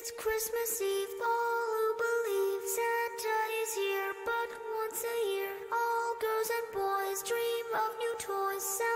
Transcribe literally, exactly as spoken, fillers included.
It's Christmas Eve, all who believe Santa is here, but once a year all girls and boys dream of new toys.